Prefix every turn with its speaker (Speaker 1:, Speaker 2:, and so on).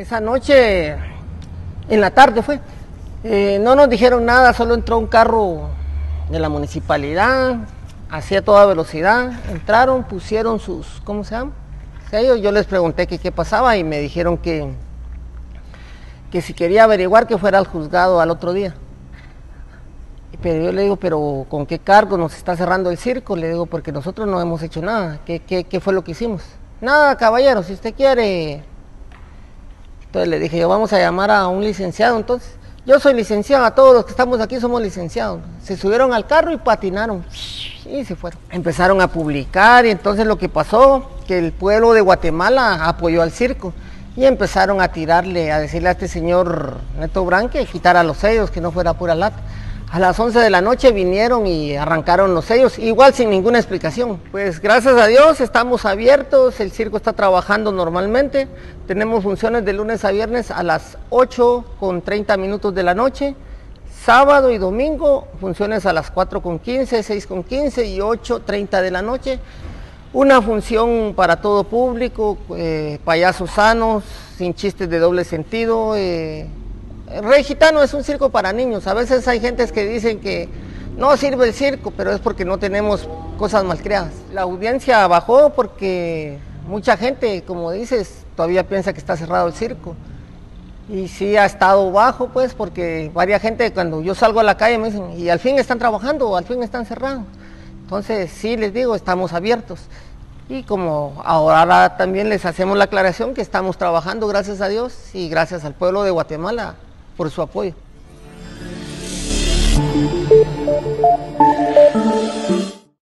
Speaker 1: Esa noche, en la tarde fue, no nos dijeron nada, solo entró un carro de la municipalidad, hacía toda velocidad, entraron, pusieron sus, ¿cómo se llama? Sellos. Yo les pregunté que qué pasaba y me dijeron que si quería averiguar que fuera al juzgado al otro día. Pero yo le digo, pero ¿con qué cargo nos está cerrando el circo? Le digo, porque nosotros no hemos hecho nada. ¿Qué fue lo que hicimos? Nada, caballero, si usted quiere. Entonces le dije, yo vamos a llamar a un licenciado. Entonces, yo soy licenciado, a todos los que estamos aquí somos licenciados. Se subieron al carro y patinaron y se fueron. Empezaron a publicar y entonces lo que pasó, que el pueblo de Guatemala apoyó al circo. Y empezaron a tirarle, a decirle a este señor Neto Brand que quitara los sellos, que no fuera pura lata. A las 11 de la noche vinieron y arrancaron los sellos, igual sin ninguna explicación. Pues gracias a Dios estamos abiertos, el circo está trabajando normalmente. Tenemos funciones de lunes a viernes a las 8:30 de la noche. Sábado y domingo funciones a las 4:15, 6:15 y 8:30 de la noche. Una función para todo público, payasos sanos, sin chistes de doble sentido. Rey Gitano es un circo para niños. A veces hay gentes que dicen que no sirve el circo, pero es porque no tenemos cosas malcriadas. La audiencia bajó porque mucha gente, como dices, todavía piensa que está cerrado el circo. Y sí ha estado bajo, pues, porque varias gente cuando yo salgo a la calle me dicen, ¿y al fin están trabajando o al fin están cerrados? Entonces, sí, les digo, estamos abiertos. Y como ahora también les hacemos la aclaración que estamos trabajando, gracias a Dios, y gracias al pueblo de Guatemala por su apoyo.